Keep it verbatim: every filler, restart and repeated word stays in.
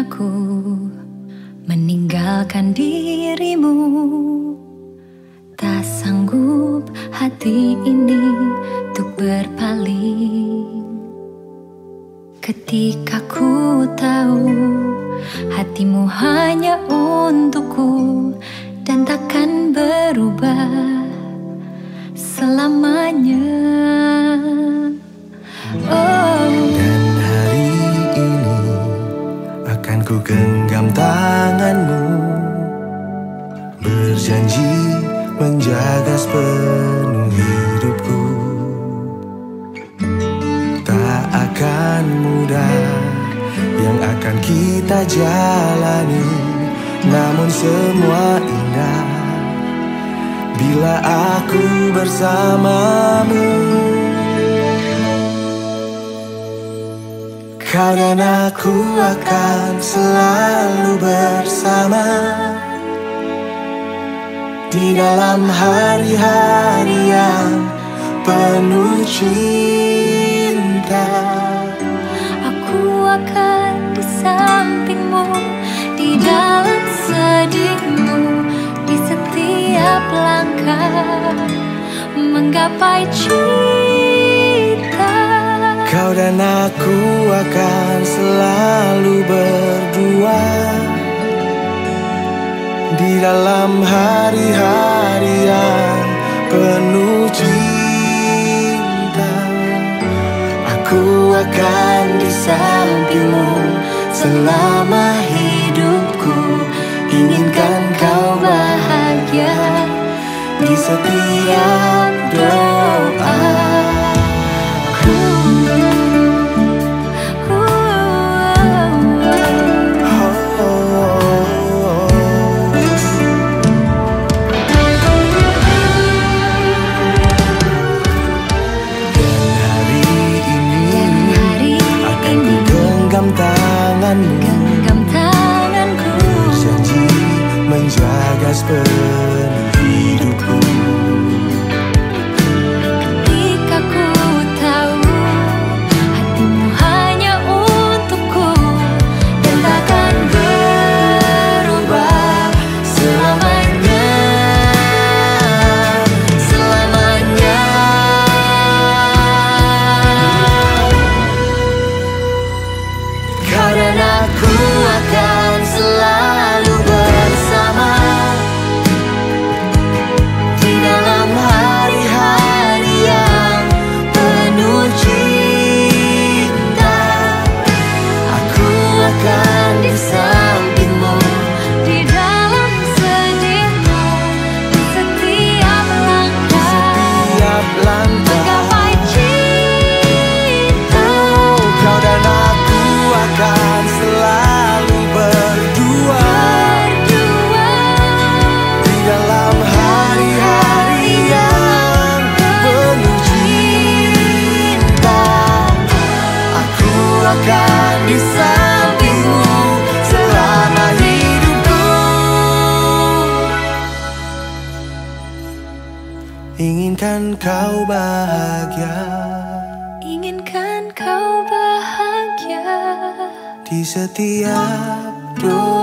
aku meninggalkan dirimu. Tak sanggup hati ini untuk berpaling. Ketika ku tahu hatimu hanya untukku dan takkan berubah selamanya. Oh. Dan hari ini akan ku genggam tanganmu, berjanji menjaga sepenuh hidupku. Tak akan mudah yang akan kita jalani, namun semua indah bila aku bersamamu. Kau dan aku akan selalu bersama di dalam hari-hari yang penuh cinta. Aku akan di sampingmu, di dalam sedihmu, di setiap langkah menggapai cinta. Kau dan aku akan selalu berdua di dalam hari-hari yang penuh cinta. Aku akan di sampingmu selama hidupku. Inginkan kau bahagia di setiap doa. Genggam tanganku, berjanji menjaga sepenuh hidupku. ketika ku tahu hatimu hanya untukku dan takkan berubah selamanya. Selamanya. Kau dan aku akan selalu bersama di dalam hari-hari yang penuh cinta. Aku akan di sampingmu, Di dalam sedihmu, di setiap langkah setiap langkah. menggapai cinta. Kau dan aku akan selalu berdua Berdua di dalam hari-hari yang penuh cinta. Aku akan di sampingmu selama hidupku. Inginkan kau bahagia inginkan kau bahagia di setiap doa.